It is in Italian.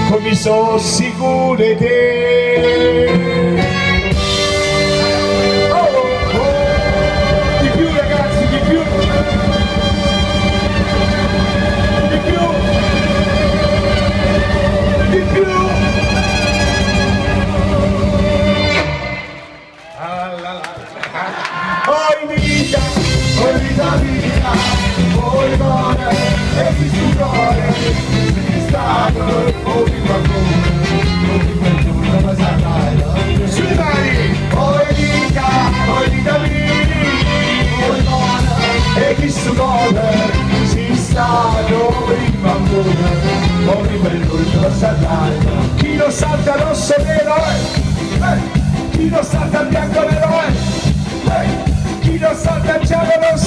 come sono sicuro di te. Di più ragazzi, di più. Di più. Di più. Oi vita mia, oi cuore, e chi su cuore, sei stato, oi qualcuno, oi qualcuno, ma sai, sulle mani, oi vita mia, oi cuore, e chi su cuore, sei stato, oi qualcuno, oi qualcuno, ma sai, chi non salta rosso nero, chi non salta bianco nero, chi non salta giallo rosso.